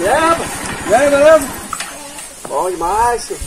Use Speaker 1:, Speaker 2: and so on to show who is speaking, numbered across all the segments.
Speaker 1: E aí, rapaz?
Speaker 2: E aí, beleza?
Speaker 1: Bom demais, filho.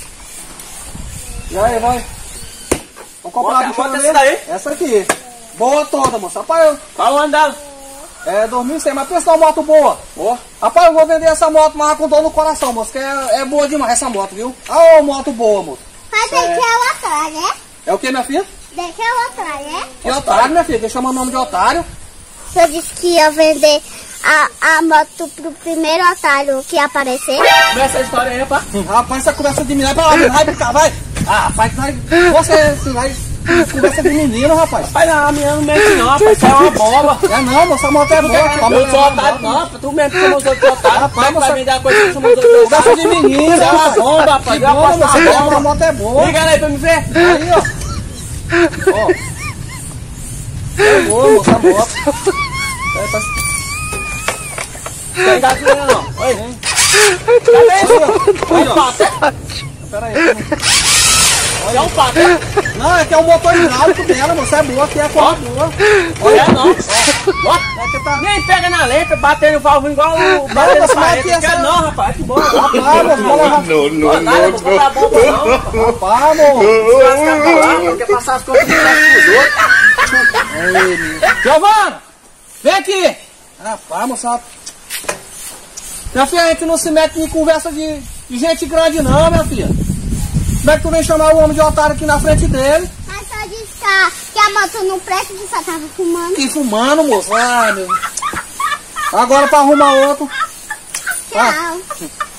Speaker 2: E aí, vai? Vamos comprar a
Speaker 1: Bota essa daí.
Speaker 2: Essa aqui. Boa toda, moça. Rapaz,
Speaker 1: Qual o ano dela?
Speaker 2: é 2100, mas pensa numa moto boa.
Speaker 1: Boa.
Speaker 2: Rapaz, eu vou vender essa moto, mas com dor no coração, moço, que é boa demais essa moto, viu? Ah, ô, moto boa, moço.
Speaker 3: Mas deixa ela atrás, né?
Speaker 2: É o que, minha filha?
Speaker 3: Deixa ela atrás, né?
Speaker 2: Que otário, minha filha? Deixa eu chamar o nome de otário.
Speaker 3: Eu disse que ia vender a moto pro primeiro otário que aparecer.
Speaker 1: Começa a história aí, rapaz.
Speaker 2: Rapaz, essa conversa de menino, vai brincar, vai. Ah, rapaz, você vai conversa de menino, rapaz.
Speaker 1: Rapaz, não, a minha não mexe não, rapaz. Isso é uma bomba.
Speaker 2: É não, moça, a moto é boa.
Speaker 1: Eu não sou otário não, rapaz. Tu mesmo que chamou os outros de otário.
Speaker 2: Rapaz,
Speaker 1: Como é que vai
Speaker 2: moça,
Speaker 1: vender a coisa que chamou os outros de
Speaker 2: conversa
Speaker 1: otário?
Speaker 2: de menino,
Speaker 1: Isso é uma bomba, rapaz.
Speaker 2: Que
Speaker 1: Eu
Speaker 2: bomba,
Speaker 1: aposto
Speaker 2: moça,
Speaker 1: na
Speaker 2: a
Speaker 1: bomba.
Speaker 2: moto é boa.
Speaker 1: Liga ela aí pra me ver.
Speaker 2: Aí, ó. Ó. É boa, moça, a moto. É, tá...
Speaker 1: Não tem gasolina não. Oi.
Speaker 2: Cadê isso?
Speaker 1: Aí, ó.
Speaker 2: Pera aí.
Speaker 1: É um pato.
Speaker 2: Não, é que é o motor hidráulico dela, moça, é boa, aqui é qual boa.
Speaker 1: Olha não. Ó.
Speaker 2: É que tá...
Speaker 1: Nem pega na lenta, batendo o valvo igual o
Speaker 2: Não,
Speaker 1: batendo
Speaker 2: você vai
Speaker 1: parede.
Speaker 2: aqui
Speaker 1: Não
Speaker 2: essa...
Speaker 1: quero não, rapaz. Que bom.
Speaker 2: Rapaz, moço, vou levar...
Speaker 1: Não, nada, não vou comprar bomba não, rapaz.
Speaker 2: Rapaz, moço.
Speaker 1: Os caras ficam lá, quer passar as contas pros outros.
Speaker 2: Giovana, vem aqui. Rapaz, moça. Minha filha, a gente não se mete em conversa de gente grande não, minha filha. Como é que tu vem chamar o homem de otário aqui na frente dele?
Speaker 3: Mas só disse que a moto não presta, que só tava fumando.
Speaker 2: E fumando, moço. Ai, meu. Agora pra arrumar outro.
Speaker 3: Tchau.